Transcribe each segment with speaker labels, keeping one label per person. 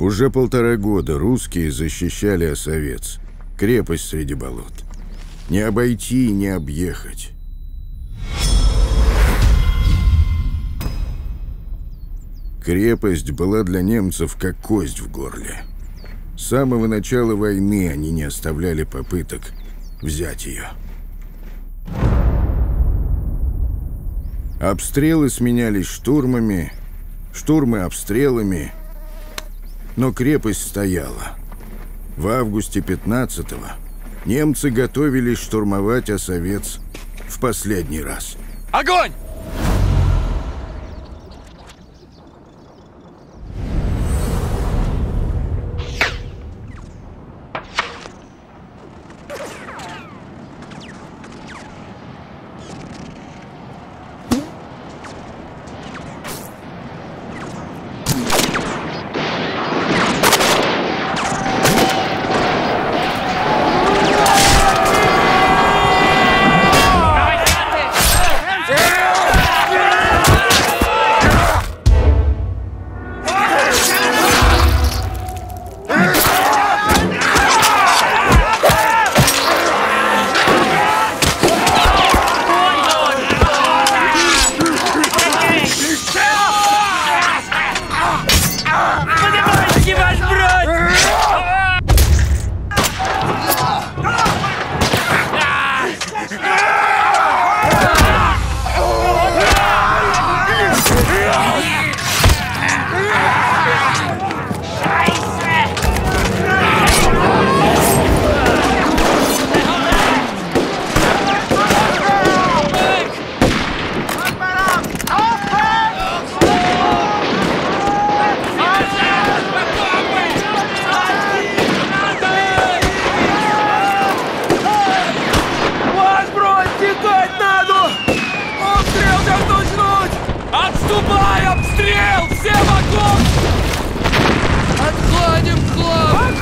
Speaker 1: Уже 1,5 года русские защищали Осовец, крепость среди болот. Не обойти и не объехать. Крепость была для немцев как кость в горле. С самого начала войны они не оставляли попыток взять ее. Обстрелы сменялись штурмами, штурмы обстрелами, но крепость стояла. В августе 15-го немцы готовились штурмовать Осовец в последний раз.
Speaker 2: Огонь! Отступай! Обстрел! Все вокруг! Отклоним хлопцы!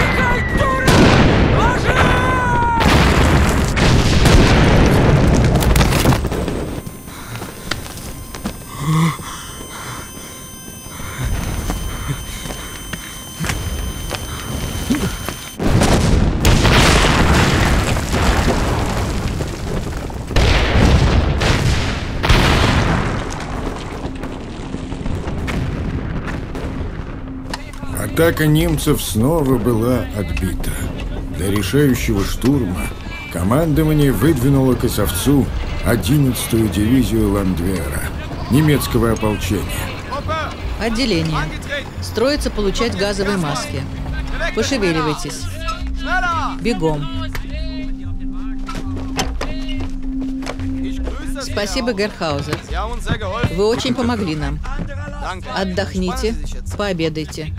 Speaker 1: Атака немцев снова была отбита. Для решающего штурма командование выдвинуло к Осовцу 11-ю дивизию Ландвера, немецкого ополчения.
Speaker 3: Отделение. Строится получать газовые маски. Пошевеливайтесь. Бегом. Спасибо, Герхаузер. Вы очень помогли нам. Отдохните, пообедайте.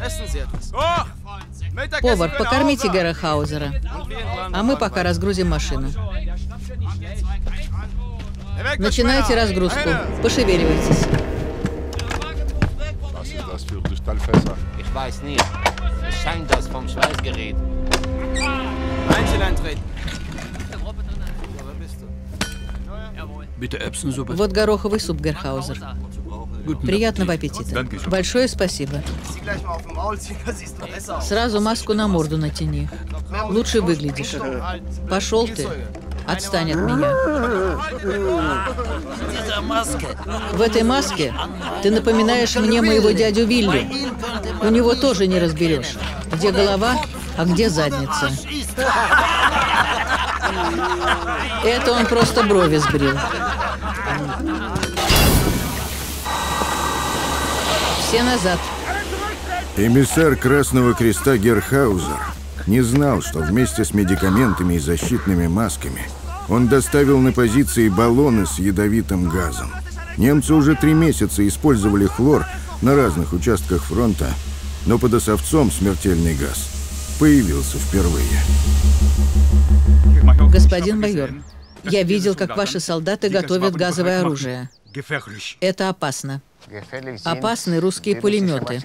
Speaker 3: Повар, покормите Герхаузера. А мы пока разгрузим машину. Начинайте разгрузку. Пошевеливайтесь. Вот гороховый суп, Герхаузер. Приятного аппетита. Большое спасибо. Сразу маску на морду натяни. Лучше выглядишь. Пошел ты. Отстань от меня. В этой маске ты напоминаешь мне моего дядю Вилли. У него тоже не разберешь, где голова, а где задница. Это он просто брови сбрил. Все назад.
Speaker 1: Эмиссар Красного Креста Герхаузер не знал, что вместе с медикаментами и защитными масками он доставил на позиции баллоны с ядовитым газом. Немцы уже 3 месяца использовали хлор на разных участках фронта, но под Осовцом смертельный газ появился впервые.
Speaker 3: Господин майор, я видел, как ваши солдаты готовят газовое оружие. Это опасно. Опасны русские пулеметы.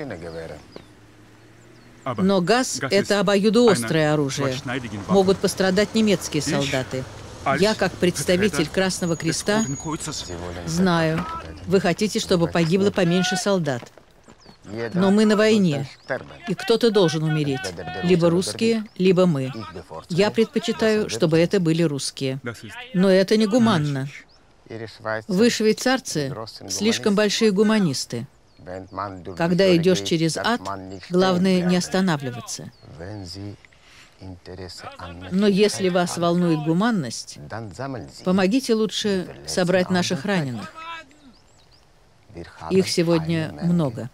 Speaker 3: Но газ – это обоюдоострое оружие. Могут пострадать немецкие солдаты. Я, как представитель Красного Креста, знаю, вы хотите, чтобы погибло поменьше солдат. Но мы на войне, и кто-то должен умереть. Либо русские, либо мы. Я предпочитаю, чтобы это были русские. Но это не гуманно. Вы, швейцарцы, слишком большие гуманисты. Когда идешь через ад, главное не останавливаться. Но если вас волнует гуманность, помогите лучше собрать наших раненых. Их сегодня много.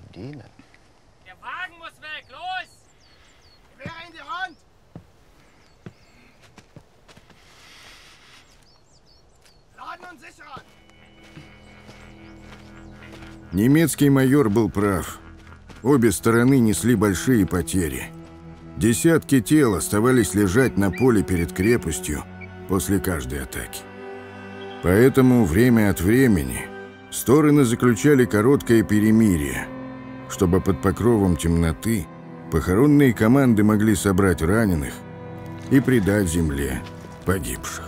Speaker 1: Немецкий майор был прав. Обе стороны несли большие потери. Десятки тел оставались лежать на поле перед крепостью после каждой атаки. Поэтому время от времени стороны заключали короткое перемирие, чтобы под покровом темноты похоронные команды могли собрать раненых и предать земле погибших.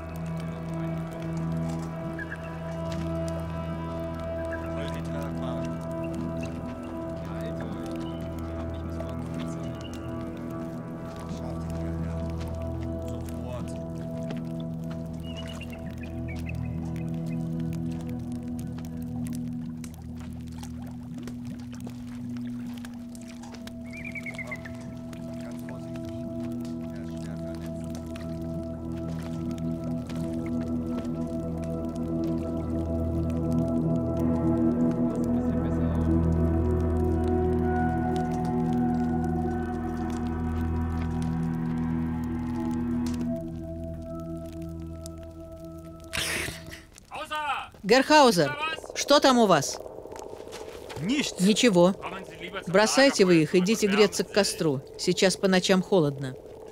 Speaker 3: Герхаузер, что там у вас? Ничего. Бросайте вы их, идите греться к костру. Сейчас по ночам холодно.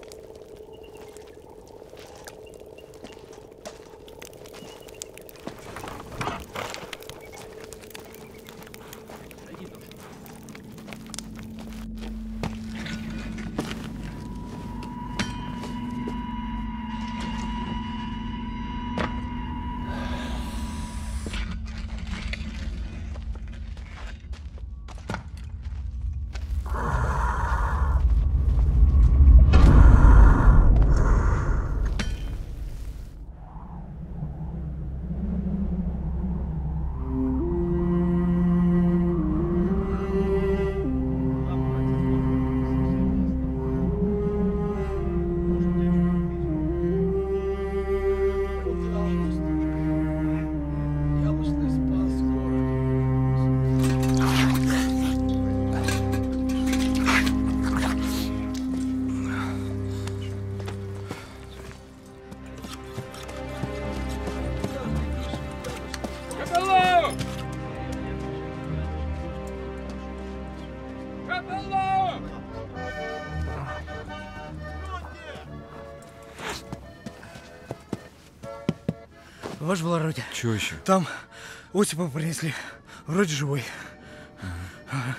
Speaker 4: Ваше благородие.
Speaker 5: Чего еще?
Speaker 4: Там Осипа принесли. Вроде живой. Ага.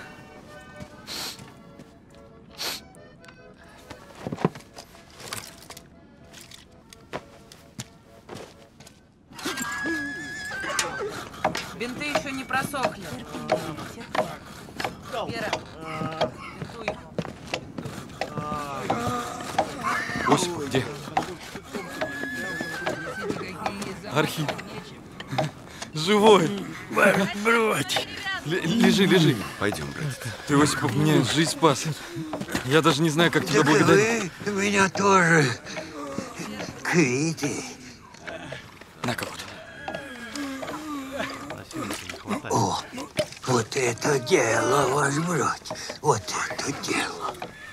Speaker 6: Бинты еще не просохли. Вера, бинтуй его.
Speaker 5: Осип, где? Архип. Живой.
Speaker 4: Брось.
Speaker 5: Лежи. Пойдем, брат. Ты, Осипов, мне жизнь спас. Я даже не знаю, как тебя благодарить.
Speaker 7: Вы меня тоже. Квиты.
Speaker 5: На кого-то.
Speaker 7: О, вот это дело, ваш брат. Вот это дело.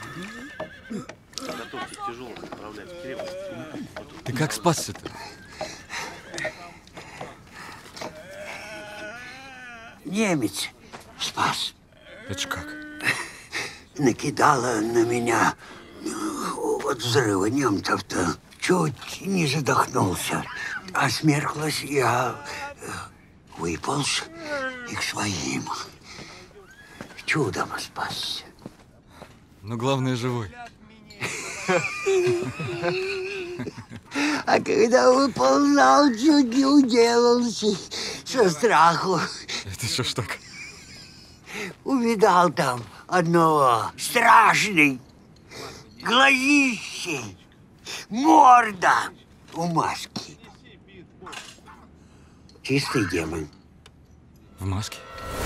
Speaker 5: Ты как спасся-то?
Speaker 7: Немец спас.
Speaker 5: Это ж как?
Speaker 7: Накидала на меня от взрыва немцев-то. Чуть не задохнулся. А смерклась я выполз и к своим. Чудом спасся.
Speaker 5: Но главное, живой.
Speaker 7: А когда выползал, чуть не уделался со страху.
Speaker 5: Это что ж так?
Speaker 7: У увидал там одного. Страшный. Глазищей. Морда у маски. Чистый демон.
Speaker 5: В маске?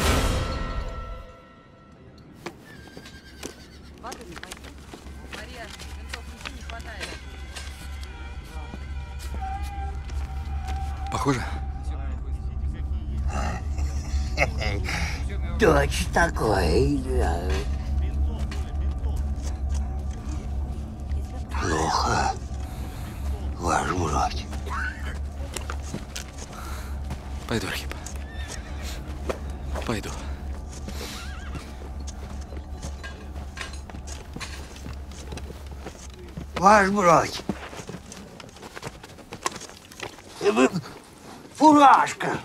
Speaker 5: Похоже?
Speaker 7: Точно такой, да. Плохо, ваш брат.
Speaker 5: Пойду, Архип. Пойду.
Speaker 7: Ваш брат. Фуражка.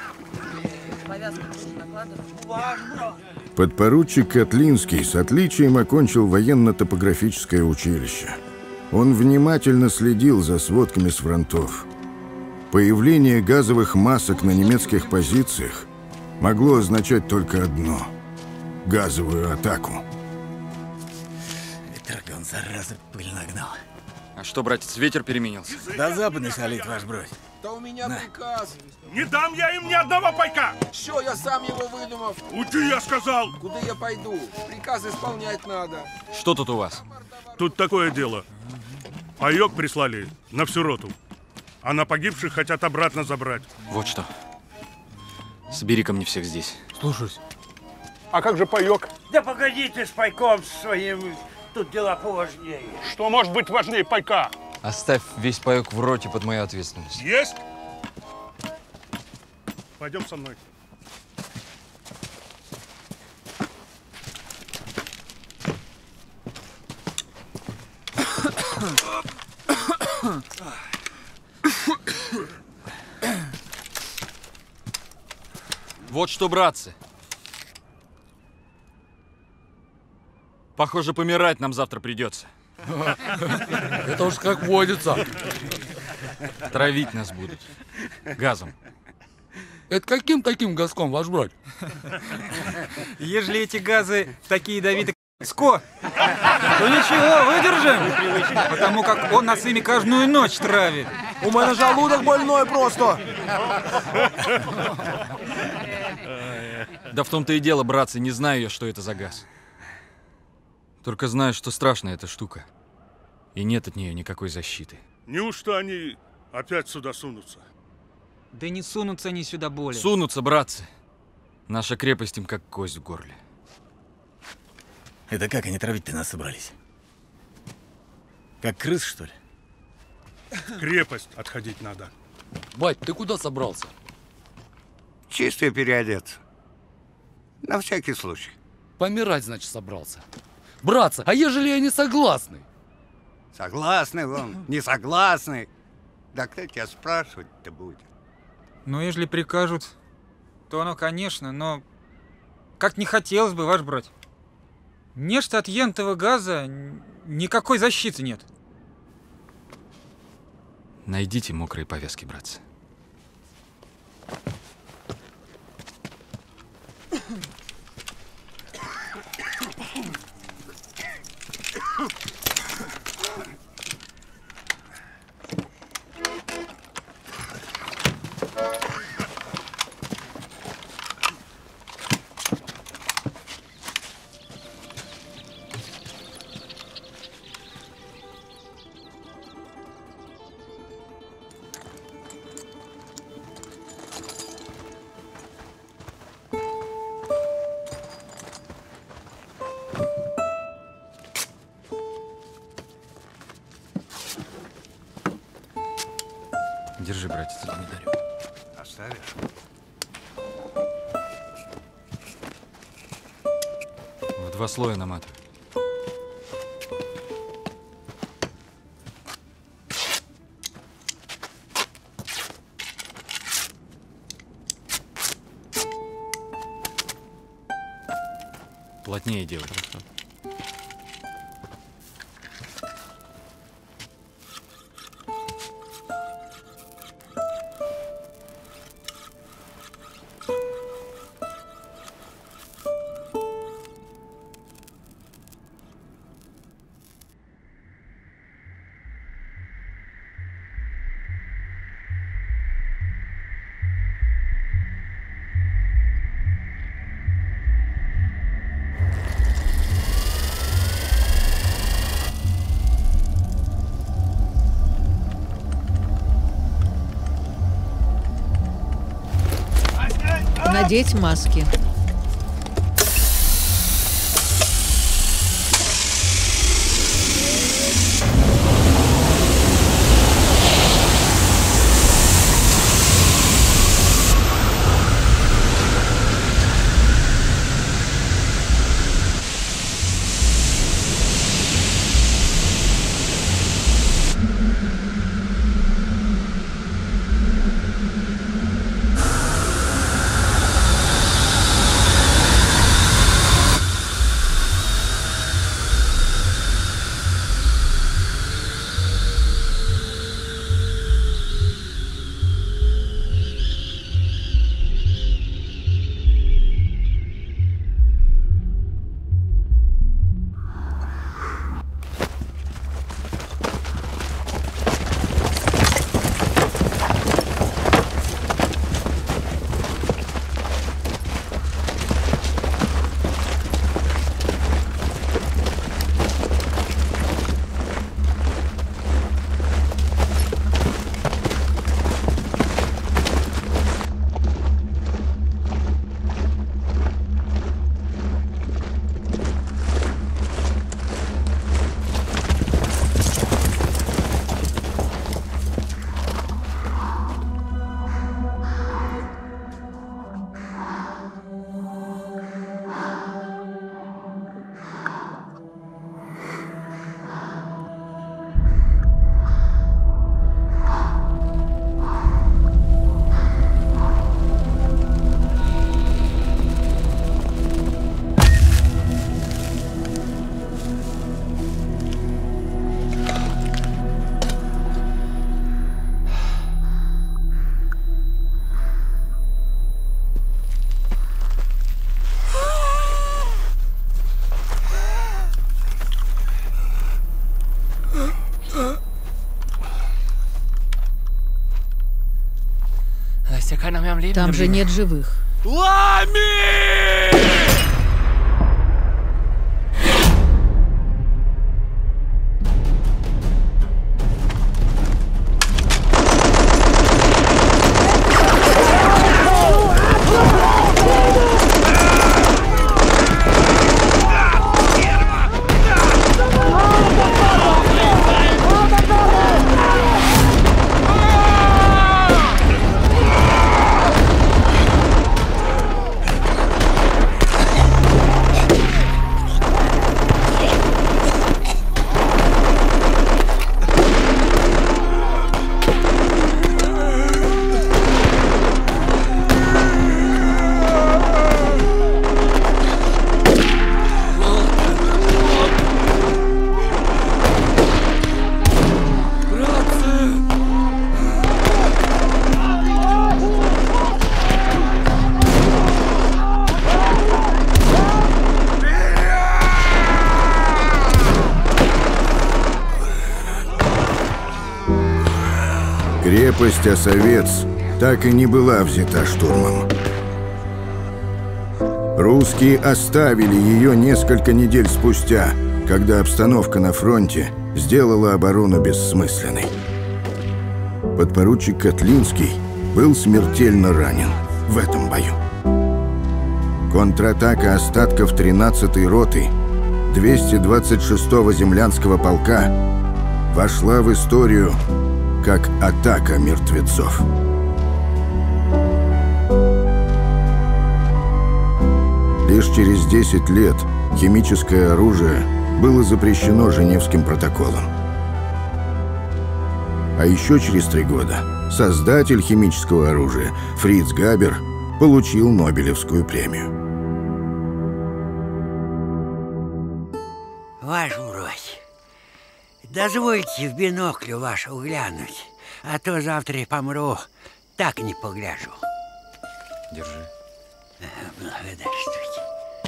Speaker 1: Подпоручик Котлинский с отличием окончил военно-топографическое училище. Он внимательно следил за сводками с фронтов. Появление газовых масок на немецких позициях могло означать только одно — газовую атаку.
Speaker 4: Ветрогон, зараза, пыль нагнал.
Speaker 5: А что, братец, ветер переменился?
Speaker 4: Да западный шалит, ваш брат.
Speaker 8: Да у меня приказ.
Speaker 9: Не дам я им ни одного пайка!
Speaker 8: Що, я сам его выдумав?
Speaker 9: Уйди, я сказал!
Speaker 8: Куда я пойду? Приказ исполнять надо.
Speaker 5: Что тут у вас?
Speaker 9: Тут такое дело. Паёк прислали на всю роту. А на погибших хотят обратно забрать.
Speaker 5: Вот что. Собери ко мне всех здесь.
Speaker 4: Слушаюсь.
Speaker 9: А как же паёк?
Speaker 10: Да погодите с пайком своим. Тут дела поважнее.
Speaker 9: Что может быть важнее пайка?
Speaker 5: Оставь весь паёк в роте под мою ответственность.
Speaker 9: Есть? Пойдем со мной.
Speaker 5: Вот что, братцы. Похоже, помирать нам завтра придется.
Speaker 11: Это уж как водится.
Speaker 5: Травить нас будут. Газом.
Speaker 11: Это каким таким газком, ваш брат?
Speaker 12: Ежели эти газы такие ядовитые, то ничего, выдержим. Потому как он нас ими каждую ночь травит.
Speaker 8: У меня желудок больной просто.
Speaker 5: Да в том-то и дело, братцы, не знаю я, что это за газ. Только знаю, что страшная эта штука. И нет от нее никакой защиты.
Speaker 9: Неужто они опять сюда сунутся?
Speaker 12: Да не сунутся они сюда более.
Speaker 5: Сунутся, братцы. Наша крепость им как кость в горле.
Speaker 4: Это как они травить-то нас собрались? Как крыс, что ли?
Speaker 9: В крепость отходить надо.
Speaker 11: Бать, ты куда собрался?
Speaker 7: Чисто переодеться. На всякий случай.
Speaker 11: Помирать, значит, собрался. Братцы, а ежели они согласны?
Speaker 7: Согласны вон, не согласны. Да кто тебя спрашивать-то будет?
Speaker 12: Ну, ежели прикажут, то оно, конечно, но как не хотелось бы, ваш брат. Нечто от ентого газа никакой защиты нет.
Speaker 5: Найдите мокрые повязки, братцы. Держи, братец, благодарю.
Speaker 7: Оставишь?
Speaker 5: В 2 слоя наматывай. Плотнее делай.
Speaker 3: Надеть маски. Там же нет живых.
Speaker 2: Лами!
Speaker 1: Крепость Осовец так и не была взята штурмом. Русские оставили ее несколько недель спустя, когда обстановка на фронте сделала оборону бессмысленной. Подпоручик Котлинский был смертельно ранен в этом бою. Контратака остатков 13-й роты 226-го землянского полка вошла в историю как атака мертвецов. Лишь через 10 лет химическое оружие было запрещено Женевским протоколом. А еще через 3 года создатель химического оружия Фриц Габер получил Нобелевскую премию.
Speaker 7: Ваш брось, дозвольте в бинокль вашу глянуть, а то завтра помру, так не погляжу.
Speaker 5: Держи.
Speaker 7: Благодарствуйте.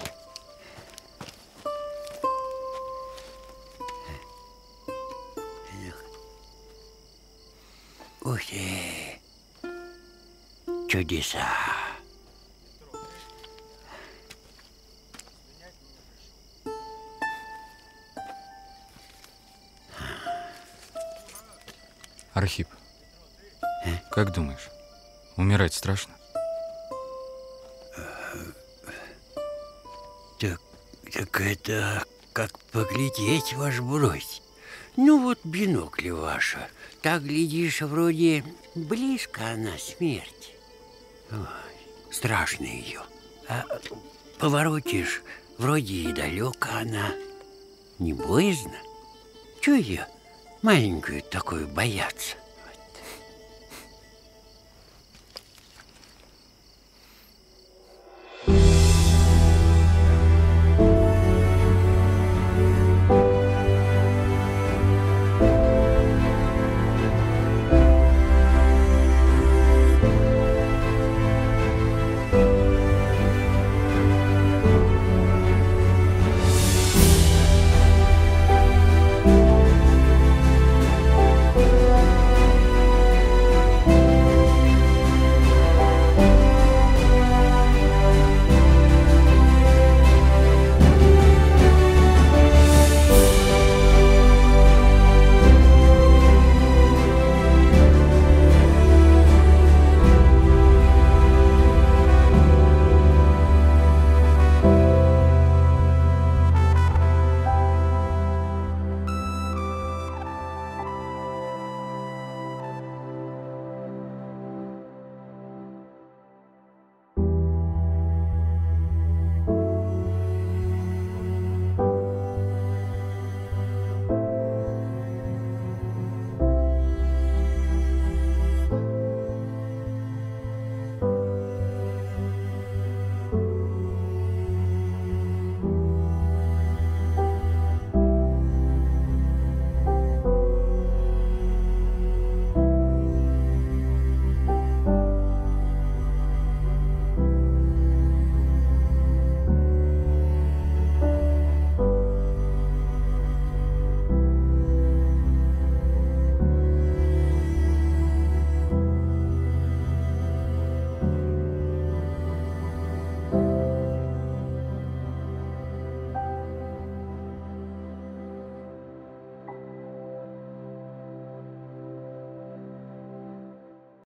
Speaker 7: Ух ты! Чудеса!
Speaker 5: Архип, как думаешь, умирать страшно?
Speaker 7: Так это как поглядеть, ваш брось. Ну вот бинокль ваша. Так, глядишь, вроде близко она смерть. Ой, страшно ее. А поворотишь, вроде и далеко она. Не боязно? Чего ее маленькую такую бояться?